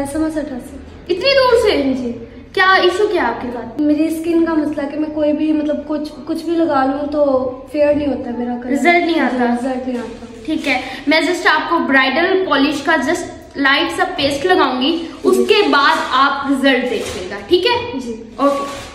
SMS 88। इतनी दूर से? जी। क्या इशू क्या है आपके साथ? मेरी स्किन का मसला कि मैं कोई भी मतलब कुछ भी लगा लूं तो फेयर नहीं होता मेरा कलर, रिजल्ट नहीं आता। रिजल्ट नहीं आता। ठीक है, मैं जस्ट आपको ब्राइडल पॉलिश का जस्ट लाइट सा पेस्ट लगाऊंगी, उसके बाद आप रिजल्ट देख लेगा, ठीक है जी। ओके।